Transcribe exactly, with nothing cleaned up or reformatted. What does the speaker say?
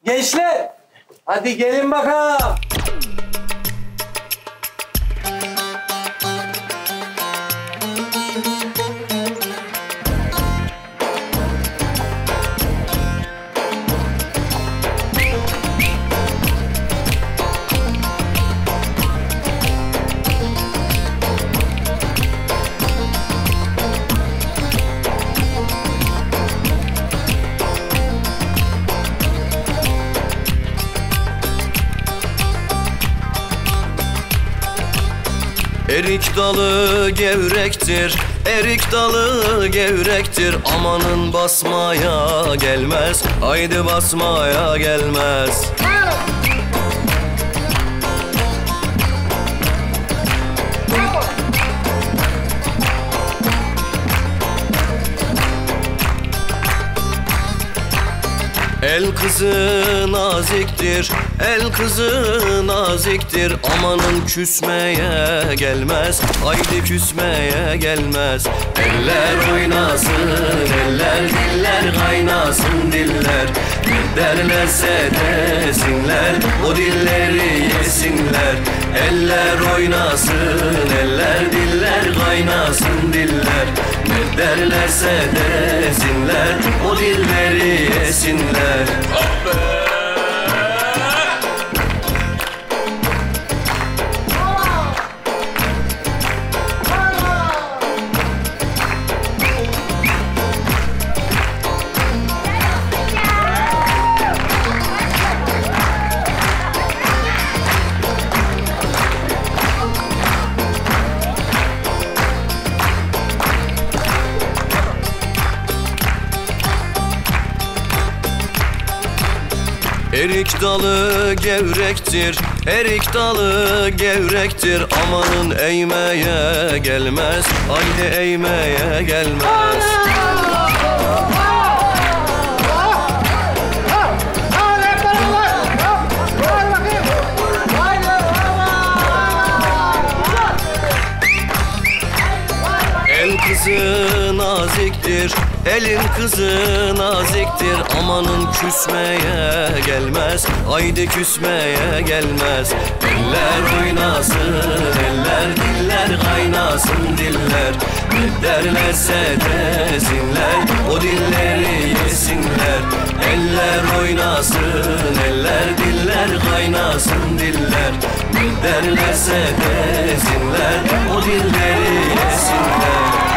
Gençler, hadi gelin bakalım. Erik dalı gevrektir, erik dalı gevrektir. Amanın basmaya gelmez, haydi basmaya gelmez. El kızı naziktir, el kızı naziktir. Amanın küsmeye gelmez, haydi küsmeye gelmez. Eller oynasın, eller diller kaynasın diller. Ne derlerse desinler, o dilleri yesinler. Eller oynasın, eller diller kaynasın diller. Ne derlerse desinler, o dilleri yesinler. Oh be! Erik dalı gevrektir, erik dalı gevrektir. Amanın eğmeye gelmez, haydi eğmeye gelmez. El kızı naziktir, elin kızı naziktir. Amanın küsmeye gelmez, haydi küsmeye gelmez. Eller oynasın, eller diller kaynasın diller. Ne derlerse desinler, o dilleri yesinler. Eller oynasın, eller diller kaynasın diller. Ne derlerse desinler, o dilleri yesinler.